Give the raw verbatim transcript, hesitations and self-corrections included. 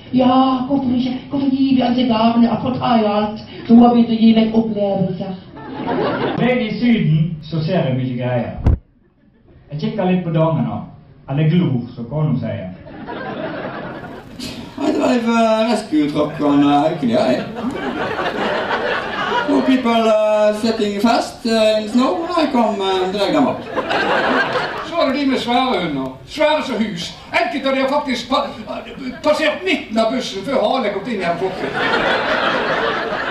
Ja, hvorfor ikke? Hvorfor gir vi alle gavene? For ta jo alt. Så hun har begynt å gi meg opplevelser. Når jeg er i Syden, så ser jeg mye greier. Jeg kikker litt på damen nå. Eller glor, så kan hun sier. I drive a rescue truck on uh, Haukeli. Four people uh, sitting fast uh, in snow, and I come uh, and drag them up. Så er det de med svære hunder. Svære som hus. Enkelte av de har faktisk pa passert midten av bussen før halen kom inn i en forkring.